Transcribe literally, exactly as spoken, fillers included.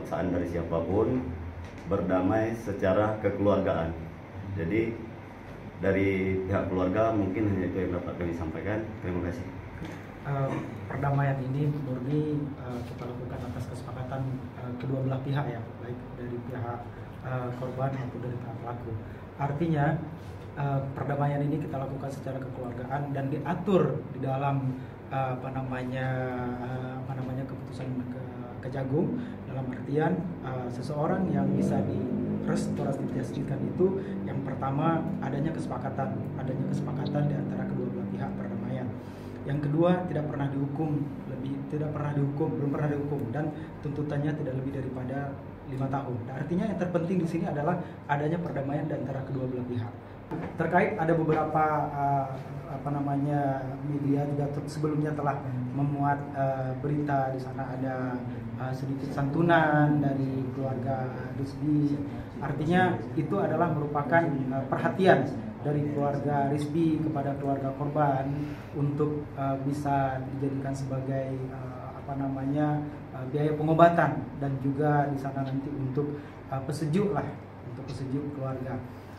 paksaan dari siapapun, berdamai secara kekeluargaan. Jadi dari pihak keluarga mungkin hanya itu yang dapat kami sampaikan. Terima kasih. Uh, perdamaian ini murni uh, kita lakukan atas kesepakatan uh, kedua belah pihak ya, baik dari pihak uh, korban maupun dari pihak pelaku. Artinya uh, perdamaian ini kita lakukan secara kekeluargaan dan diatur di dalam uh, apa namanya uh, apa namanya keputusan ke, Kejagung, dalam artian uh, seseorang yang bisa direstorasi justikan itu yang pertama adanya kesepakatan, adanya kesepakatan di antara kedua belah pihak perdamaian. Yang kedua, tidak pernah dihukum, lebih tidak pernah dihukum, belum pernah dihukum, dan tuntutannya tidak lebih daripada lima tahun. Nah, artinya yang terpenting di sini adalah adanya perdamaian di antara kedua belah pihak. Terkait ada beberapa uh, apa namanya media juga sebelumnya telah memuat uh, berita di sana ada uh, sedikit santunan dari keluarga Rizbi. Artinya itu adalah merupakan uh, perhatian dari keluarga Rizbi kepada keluarga korban untuk uh, bisa dijadikan sebagai uh, apa namanya uh, biaya pengobatan dan juga di sana nanti untuk uh, pesejuk lah, untuk pesejuk keluarga.